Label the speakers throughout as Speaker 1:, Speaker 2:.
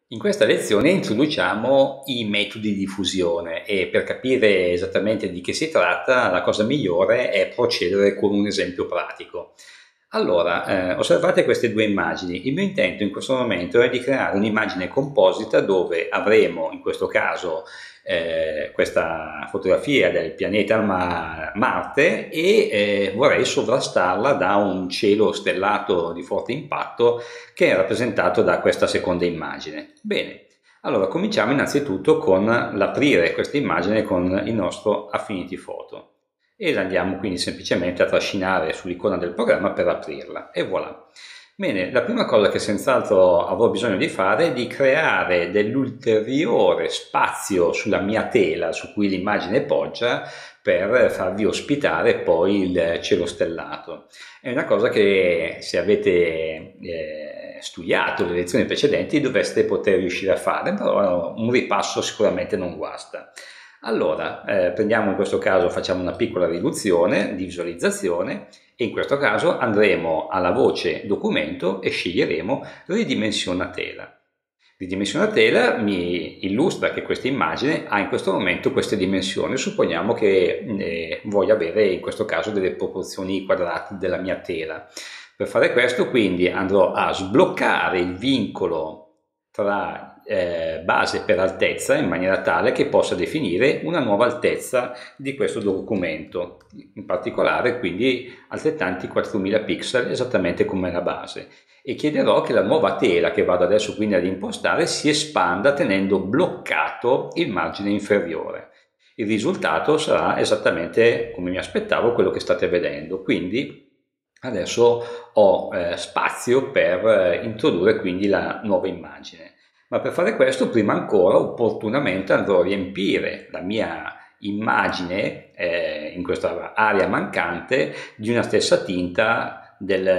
Speaker 1: In questa lezione introduciamo i metodi di fusione e per capire esattamente di che si tratta, la cosa migliore è procedere con un esempio pratico. Allora, osservate queste due immagini. Il mio intento in questo momento è di creare un'immagine composita dove avremo, in questo caso, questa fotografia del pianeta Marte e vorrei sovrastarla da un cielo stellato di forte impatto che è rappresentato da questa seconda immagine. Bene, allora cominciamo innanzitutto con l'aprire questa immagine con il nostro Affinity Photo e andiamo quindi semplicemente a trascinare sull'icona del programma per aprirla e voilà. Bene, la prima cosa che senz'altro avrò bisogno di fare è di creare dell'ulteriore spazio sulla mia tela su cui l'immagine poggia per farvi ospitare poi il cielo stellato. È una cosa che se avete studiato le lezioni precedenti dovreste poter riuscire a fare, però un ripasso sicuramente non guasta. Allora, prendiamo in questo caso, facciamo una piccola riduzione di visualizzazione e in questo caso andremo alla voce documento e sceglieremo ridimensiona tela. Ridimensiona tela mi illustra che questa immagine ha in questo momento queste dimensioni. Supponiamo che voglia avere in questo caso delle proporzioni quadrate della mia tela. Per fare questo quindi andrò a sbloccare il vincolo tra base per altezza in maniera tale che possa definire una nuova altezza di questo documento, in particolare quindi altrettanti 4000 pixel esattamente come la base, e chiederò che la nuova tela che vado adesso quindi ad impostare si espanda tenendo bloccato il margine inferiore. Il risultato sarà esattamente come mi aspettavo, quello che state vedendo, quindi adesso ho spazio per introdurre quindi la nuova immagine. Ma per fare questo, prima ancora, opportunamente andrò a riempire la mia immagine in questa area mancante di una stessa tinta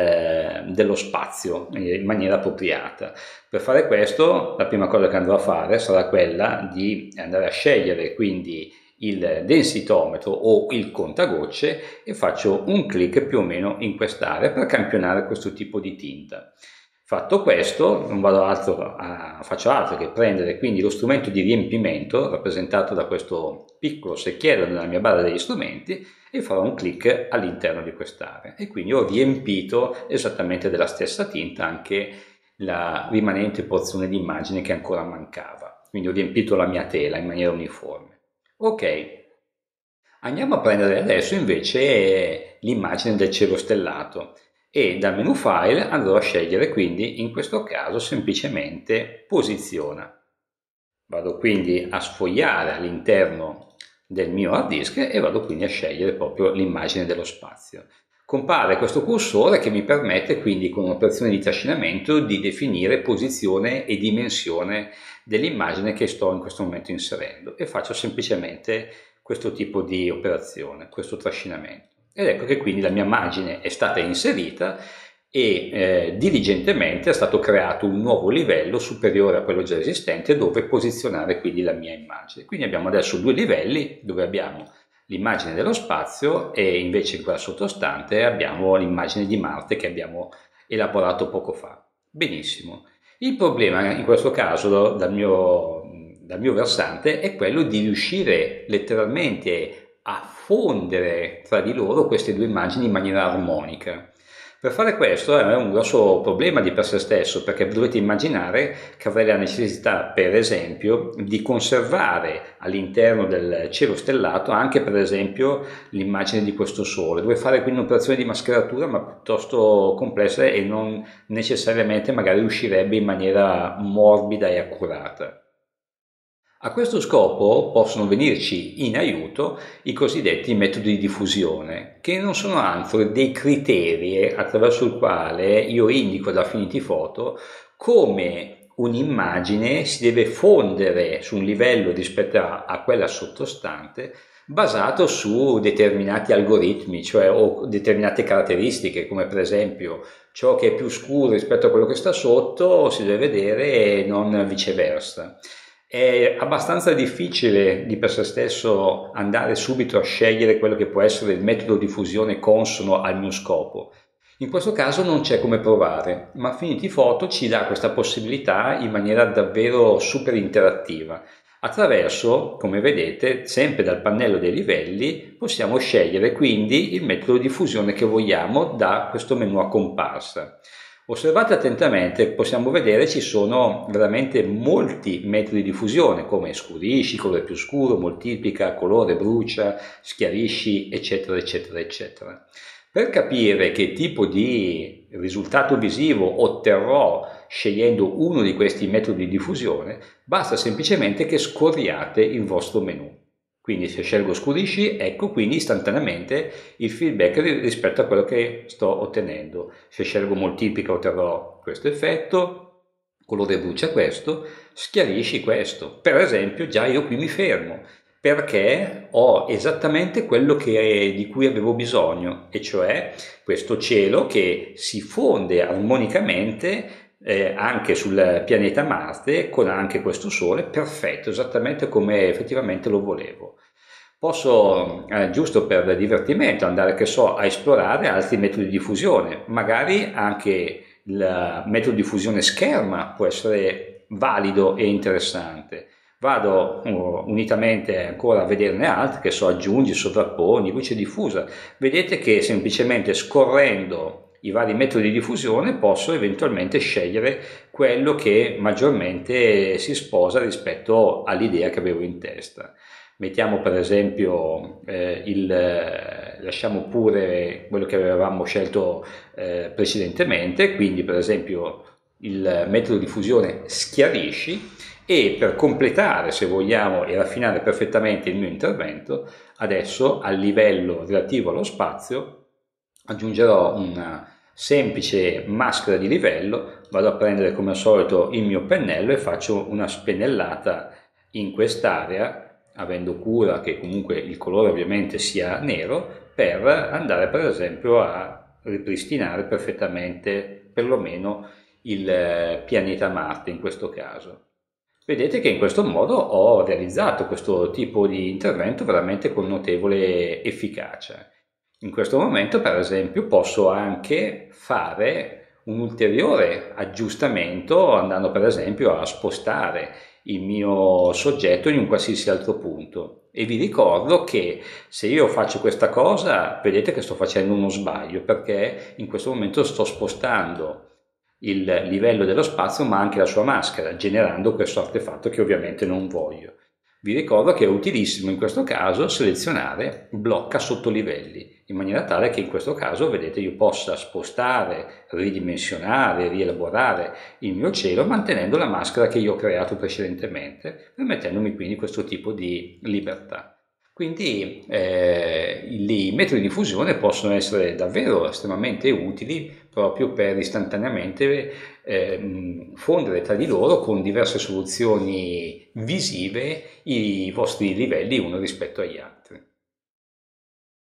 Speaker 1: dello spazio in maniera appropriata. Per fare questo, la prima cosa che andrò a fare sarà quella di andare a scegliere quindi il densitometro o il contagocce e faccio un clic più o meno in quest'area per campionare questo tipo di tinta. Fatto questo, non faccio altro che prendere quindi lo strumento di riempimento rappresentato da questo piccolo secchiello nella mia barra degli strumenti e farò un clic all'interno di quest'area e quindi ho riempito esattamente della stessa tinta anche la rimanente porzione di immagine che ancora mancava, quindi ho riempito la mia tela in maniera uniforme. Ok, andiamo a prendere adesso invece l'immagine del cielo stellato e dal menu file andrò a scegliere quindi in questo caso semplicemente posiziona. Vado quindi a sfogliare all'interno del mio hard disk e vado quindi a scegliere proprio l'immagine dello spazio. Compare questo cursore che mi permette quindi con un'operazione di trascinamento di definire posizione e dimensione dell'immagine che sto in questo momento inserendo e faccio semplicemente questo tipo di operazione, questo trascinamento. Ed ecco che quindi la mia immagine è stata inserita e diligentemente è stato creato un nuovo livello superiore a quello già esistente dove posizionare quindi la mia immagine. Quindi abbiamo adesso due livelli dove abbiamo l'immagine dello spazio e invece in quella sottostante abbiamo l'immagine di Marte che abbiamo elaborato poco fa. Benissimo. Il problema in questo caso dal mio versante è quello di riuscire letteralmente a fondere tra di loro queste due immagini in maniera armonica. Per fare questo è un grosso problema di per sé stesso, perché dovete immaginare che avrei la necessità, per esempio, di conservare all'interno del cielo stellato anche, per esempio, l'immagine di questo sole. Dovrei fare quindi un'operazione di mascheratura, ma piuttosto complessa e non necessariamente magari riuscirebbe in maniera morbida e accurata. A questo scopo possono venirci in aiuto i cosiddetti metodi di diffusione, che non sono altro dei criteri attraverso il quale io indico ad Affinity Photo come un'immagine si deve fondere su un livello rispetto a quella sottostante basato su determinati algoritmi, cioè o determinate caratteristiche, come per esempio ciò che è più scuro rispetto a quello che sta sotto si deve vedere e non viceversa. È abbastanza difficile di per sé stesso andare subito a scegliere quello che può essere il metodo di fusione consono al mio scopo. In questo caso non c'è come provare, ma Affinity Photo ci dà questa possibilità in maniera davvero super interattiva. Attraverso, come vedete, sempre dal pannello dei livelli possiamo scegliere quindi il metodo di fusione che vogliamo da questo menu a comparsa. Osservate attentamente, possiamo vedere ci sono veramente molti metodi di fusione come scurisci, colore più scuro, moltiplica, colore, brucia, schiarisci, eccetera, eccetera, eccetera. Per capire che tipo di risultato visivo otterrò scegliendo uno di questi metodi di fusione, basta semplicemente che scorriate il vostro menu. Quindi se scelgo scurisci, ecco quindi istantaneamente il feedback rispetto a quello che sto ottenendo. Se scelgo moltiplica otterrò questo effetto, colore brucia questo, schiarisci questo. Per esempio già io qui mi fermo, perché ho esattamente quello di cui avevo bisogno, e cioè questo cielo che si fonde armonicamente anche sul pianeta Marte con anche questo Sole, perfetto, esattamente come effettivamente lo volevo. Posso, giusto per divertimento, andare, che so, a esplorare altri metodi di fusione, magari anche il metodo di fusione scherma può essere valido e interessante. Vado unitamente ancora a vederne altri, che so, aggiungi, sovrapponi, luce diffusa. Vedete che semplicemente scorrendo i vari metodi di fusione posso eventualmente scegliere quello che maggiormente si sposa rispetto all'idea che avevo in testa. Mettiamo per esempio lasciamo pure quello che avevamo scelto precedentemente, quindi per esempio il metodo di fusione schiarisci, e per completare, se vogliamo, e raffinare perfettamente il mio intervento, adesso al livello relativo allo spazio aggiungerò una semplice maschera di livello, vado a prendere come al solito il mio pennello e faccio una spennellata in quest'area, avendo cura che comunque il colore ovviamente sia nero, per andare per esempio a ripristinare perfettamente perlomeno il pianeta Marte in questo caso. Vedete che in questo modo ho realizzato questo tipo di intervento veramente con notevole efficacia. In questo momento, per esempio, posso anche fare un ulteriore aggiustamento andando per esempio a spostare il mio soggetto in un qualsiasi altro punto. E vi ricordo che se io faccio questa cosa, vedete che sto facendo uno sbaglio, perché in questo momento sto spostando il livello dello spazio ma anche la sua maschera, generando questo artefatto che ovviamente non voglio. Vi ricordo che è utilissimo in questo caso selezionare blocca sottolivelli, in maniera tale che in questo caso, vedete, io possa spostare, ridimensionare, rielaborare il mio cielo mantenendo la maschera che io ho creato precedentemente, permettendomi quindi questo tipo di libertà. Quindi i metodi di fusione possono essere davvero estremamente utili proprio per istantaneamente fondere tra di loro con diverse soluzioni visive i vostri livelli uno rispetto agli altri.